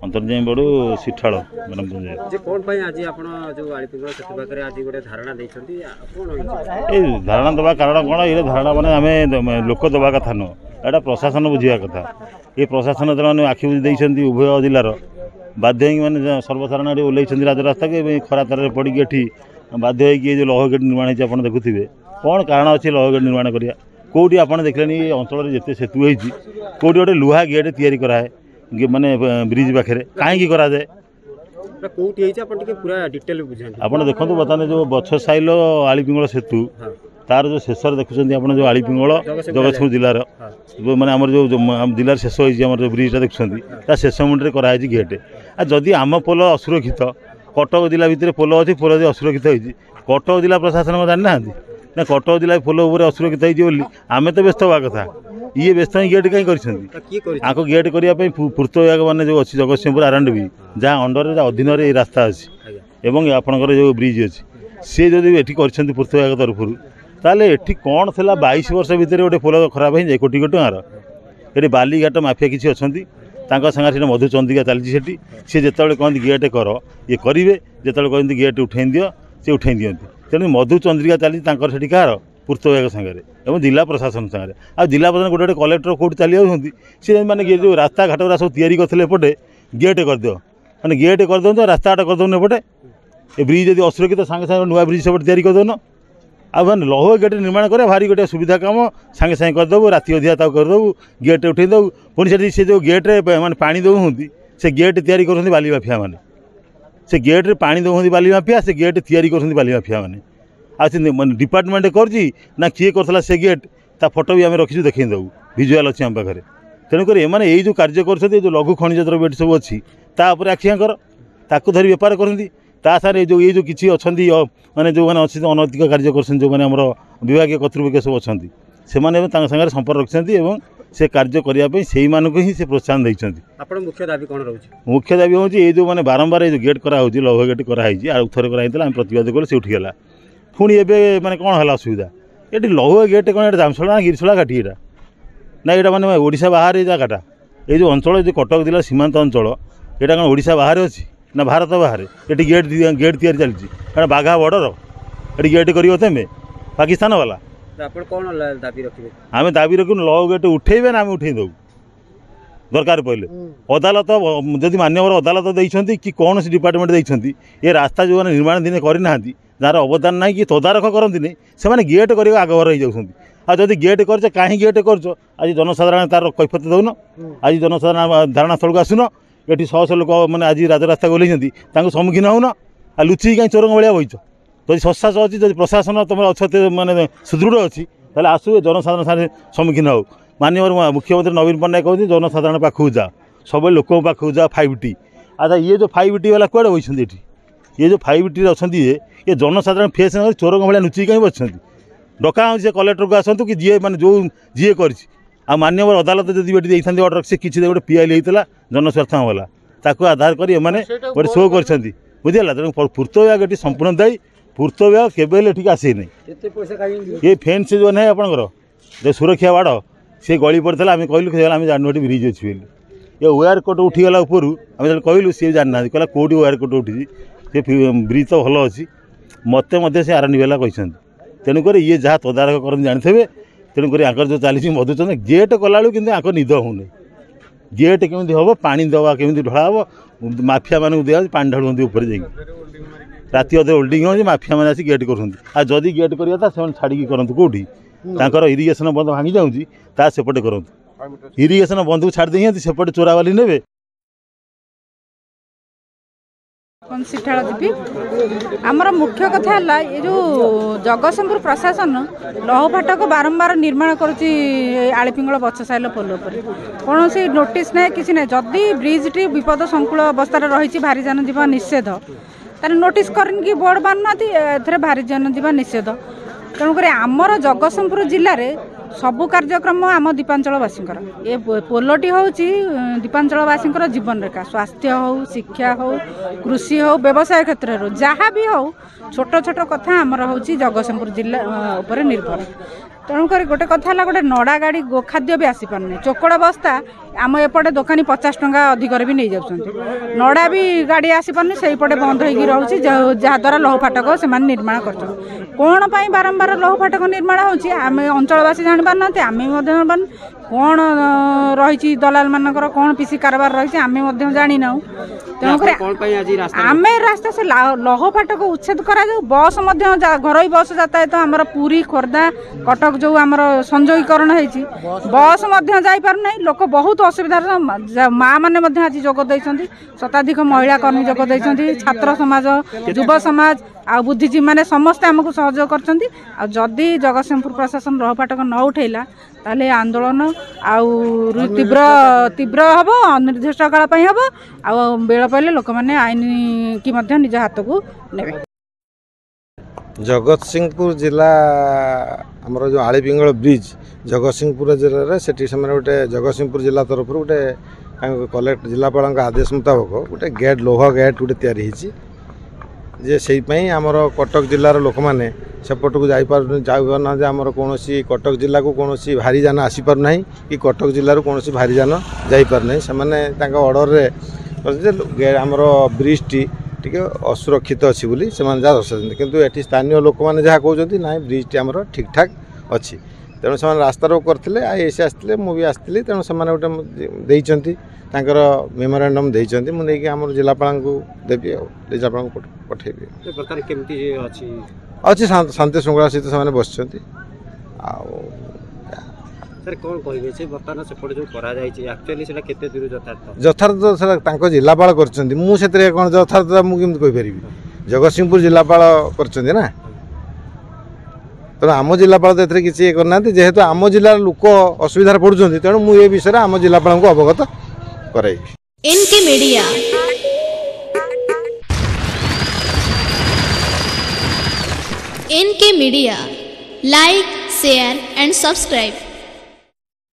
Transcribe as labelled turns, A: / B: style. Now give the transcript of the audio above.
A: अंतर्जाई बड़ू सिठाल मैडम धारणा दवा कारण कौन ये धारणा मैंने आम लोक दवा कथा नुह एटा प्रशासन बुझा कथा ये प्रशासन मैंने आखि बुझी उभय जिलार बाध्य मैंने सर्वसाधारण ओल्ल राजरास्ता के खरा तार पड़ी ये बाध्य जो लौह गेट निर्माण होती देखुए कौन कारण अच्छे लौह गेट निर्माण करा कौटी आप देखने ये अंचल जिते सेतु होती कौटी गोटे लुहा गेट तैयारी कराए माने ब्रिज पाखे कहीं कराए आप देखो बर्तमान जो बछ साइल आलीपिंगल सेतु तार जो शेष देखुं आप जो आलीपिंगल जगतसिंहपुर जिलार मैंने आम जो जिलार शेष हो ब्रिजटा देखुं शेष मुंडे कराई गेट आ जदि आम पोल असुरक्षित कटक जिला भितर पोल अच्छी पोल जो असुरक्षित होती कटक जिला प्रशासन जानी ना ना कटक जिला पोल असुरक्षित होती आम तो व्यस्त हवा कथा ये व्यस्त गेट कहीं कर गेट करने पूर्त विभाग मैंने जो अच्छी जगतसिंहपुर आरएंडबी जहाँ अंडर अधीन रास्ता अच्छी एवं आपंकर जो ब्रिज अच्छी सी जदि ये कर पूर्त विभाग तरफ ताले एठी कौन थिला 22 वर्ष भितर गोटे पोल खराब हो जाए कोटी कोटी टकर ये बालीघाट माफिया किसी अच्छा सागर मधुचंदिका चलती सी जिते कहते गेट कर ये करेंगे जिते कहते गेट उठे दि सी उठे दिखती तेणु मधुचंद्रिका चलती कह पूर्त विभाग सागर जिला प्रशासन सागर आ जिला प्रशासन गोटे गोटे कलेक्टर कौट चली जाती सी मैंने जो रास्ता घाट गुरा सब तैयारी करते एपटे गेट करद मैंने गेट करदे तो रास्ता घाट करदे एपटे ये ब्रिज यदि असुरक्षित सागे सागे नुआ ब्रिज सब तैयारी करदे आ मैंने लौह गेट निर्माण करे भारी गोटे सुविधा काम सागे सागे करदेबू राति अधिया करदेबू गेट उठेदेबू पुणी से जो गेट्रे मैंने पानी दौंती से गेट तैयारी कर बाली माफिया मैंने से गेट्रे पानी दौंती बाली माफिया से गेट तैयारी कर बाली माफिया मैंने आ डिपार्टमेंट करना किए करता से गेट ता फोटो भी आम रखी देखी देवु भिजुआल अच्छी आम पाखे तेणुकर एमाने ये जो कार्य कर जो लघु खनिज द्रव्य सब अच्छी तापर आखिया कर ताकू धरी बेपार करती ता सारे जो ये जो किसी अच्छा माने जो मैंने अच्छी अनैतिक कार्य कर जो मैंने विभाग कर्तृपक्ष सब अच्छा से सागर संपर्क रखिंट और से कार्य करने से ही से प्रोत्साहन देते
B: मुख्य दाबी कौन रोचे
A: मुख्य दाबी हूँ ये जो मैंने बारंबार जो गेट कराई लौह गेट कराई थे कराई प्रतिवाद कले से उठीगला पुणी ए मैंने कौन है असुविधा ये लौह गेट कौन जामशला गिरिशला घाटी यहाँ ना यहाँ मैंने ओडिशा बाहर ये जगटा ये जो अंचल जो कटक जिला सीमांत अंचल यहाँ कौन ओडिशा बाहर अच्छी ना भारत बाहर ये गेट गेट तैयारी चलती कारण बाघा बॉर्डर ये गेट कर तेमे पाकिस्तान वाला
B: कौन दाबी रखिए
A: आम दाबी रखु लौह गेट उठेबे ना आम उठे दू दरकार पड़े अदालत जदि मान्यवर अदालत देती कि कौन से डिपार्टमेंट देती ये रास्ता जो निर्माण दिन करना जार अवदान ना कि तदारख करती से गेट कर आगभर हो जाती आ जदि गेट कर कहीं गेट कर आज जनसाधारण तार कैफत दौन आज जनसाधारण धारणा स्थल को आसुन ये शह शह लोक मैंने आज राजरास्ता ओल्लैंती सम्मुखीन होन आ लुचिक कहीं चोर भाया बच जब सत्सास अच्छी जब प्रशासन तुम अच्छे मानने सुदृढ़ अच्छी तेल आसु जनसाधारण सारे सम्मुखीन हो माननीय मुख्यमंत्री नवीन पट्टनायक कहते जनसाधारण पाखक जा सब लोक पाखक जा 5T अच्छा ये जो 5T वाला कौड़े बसती ये जो 5T अच्छा ये जनसाधारण फेस चोर भाया लुचिक कहीं बच्चे डका से कलेक्टर को आसतु कि जी मैंने जो जी कर मान्यवर अदालत जब ये अर्डर से किसी गोटे पीआईएल होता जनस्वार्थ वाला ताकू आधार कर गोटे शो कर बुझेगा तेणु पूर्त विभाग ये संपूर्ण दायी पूर्त विभाग केवे आसे नहीं ये फेन्स जो ना आपंकर जो सुरक्षा बाड़ से गली पड़ता आम कहलु आम जानू ये ब्रिज अच्छी ये वायर कोट उठीगला ऊपर आम जो कहलु सी जाना कहला कौटी वायर कोट उठी से ब्रिज तो भल अच्छी मत से आरएनबी वाला कहते तेणुक ये जहाँ तदारख कर जानते तेणुक आंकर जो चली मधुचंद्र गेट कला कि निद होने गेट केमी हम पानी दवा केमी ढला हम माफिया मान दिया पानी ढालुंट ऊपर जा राति अधे होल्डिंग हो माफिया मैंने आसी गेट कर जदि गेट करता से छाड़ी करतु कौटी तांकर इरिगेशन बंद भांगी जाऊँगी सेपटे करतु इरिगेशन बंद को छाड़ देते सेपटे चोरावाली ने
C: सिठाल जीपी आमर मुख्य कथा है ये जो जगतसिंहपुर प्रशासन लौह फाटक बारंबार निर्माण करिपिंगल बछसाइल पोल पर कौन से नोटिस ना किसी ना जदि ब्रिजटी विपद संकुल अवस्था रही भारी जान जीवा निषेध तार नोटिस करनी बोर्ड बांधुना भारी जान जीवा निषेध तेणुक आमर जगतसिंहपुर जिले में सबू कार्यक्रम आम दीपांचलवासी ये पोलटी हूँ दीपांचलवासी जीवन रेखा स्वास्थ्य हो शिक्षा हो कृषि हो व्यवसाय क्षेत्र हो जहाँ भी हो छोट छोट कथा आमर हूँ जगतसिंहपुर जिला उपर निर्भर तेणुक गोटे कथा गोटे नड़ा गाड़ी गोखाद्य भी आसी पारनी चोकड़ बस्ता आम एपटे दोकानी 50 टंका अधिक भी नहीं जाऊँ नड़ा भी गाड़ी आसी पारनी से पटे बंद होगी रोचे जहाद्वारा लौह फाटक से निर्माण कर कौन पाई बारंबार लौह फाटक निर्माण होची आम अंचलवासी जानी पारना आम कौन रही दलाल मानकर कौन पिसी कारबार रही आम जानी ना तेणुक आम रास्ता से लौह फाटक उच्छेद करा बस घर बस यातायात आमर पुरी खोर्धा कटक जो आमर संयोगीकरण होती बस जापारना लोक बहुत असुविधार माँ मैंने आज जोगद शताधिक महिला कर्मी जोगद छात्र समाज युव समाज आ बुद्धिजीवी मैंने समस्ते आमको सहयोग कर जदि जगतसिंहपुर प्रशासन लौह फाटक न उठेला ताले आंदोलन आउ तीव्र तीव्र हम अनिर्दिष्ट काल हम आ बेल पड़े लोक मैंने आईन की निज हाथ को ने
D: जगतसिंहपुर जिला आमर जो आलीपिंगल ब्रिज जगतसिंहपुर जिले से गोटे जगतसिंहपुर जिला तरफ गोटे कलेक्ट जिलापाल आदेश मुताबक गोटे गेट लोह गेट गोटे तैयारी जे से आमर कटक जिलार लोक मैंने सेपट को जाना आमर कौन कटक जिला को कौन भारी जान आसीपार ना कि कटक जिलूर कौन भारी जान जापार से ऑर्डर आमर ब्रिज टी टे असुरक्षित अच्छी बोली से जहाँ दर्शाते किंतु ये स्थानीय लोक मैंने जहाँ कहते ना ब्रिज टी आमर ठीक ठाक अच्छी तेणु से रास्ता रोक करते आईएसी आसते मुझे आसती तेणु से गोटे मेमोरांडम देती मुझे आम जिलापाल को देवी जिलापाल पठेबी अच्छी शांति श्रृंखला सहित से बस यथार्थ जिलापाल कर कौन यथार्थ मुझे कहीपरि जगतसिंहपुर जिलापाल कर ना तेणु आम जिलापाल तो किसी करना जेहेतु आम जिलार लोक असुविधा पड़ुं तेणु मुझे विषय आम जिलापाल को अवगत कराई
E: N K media like share and subscribe.